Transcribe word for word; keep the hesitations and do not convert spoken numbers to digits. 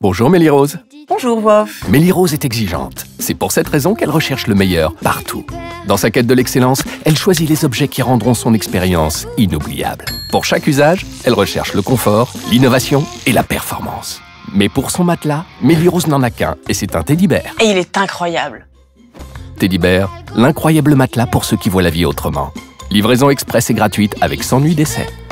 Bonjour Mélie-Rose. Bonjour Wof. Mélie-Rose est exigeante. C'est pour cette raison qu'elle recherche le meilleur partout. Dans sa quête de l'excellence, elle choisit les objets qui rendront son expérience inoubliable. Pour chaque usage, elle recherche le confort, l'innovation et la performance. Mais pour son matelas, Mélie-Rose n'en a qu'un et c'est un Teddy Bear. Et il est incroyable. Teddy Bear, l'incroyable matelas pour ceux qui voient la vie autrement. Livraison express et gratuite avec cent nuits d'essai.